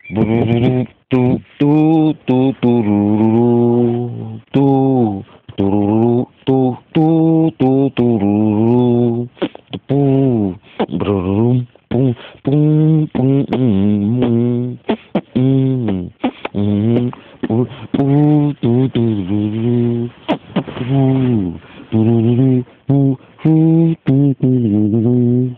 Bururu, tu, tu, tu, tururu, tu, tururu, tu, tu, tu, tururu, tu, bururu, pum, pum, pum, pu, pu, tu, tururu, pu, tururu, pu, pu, tu, tururu.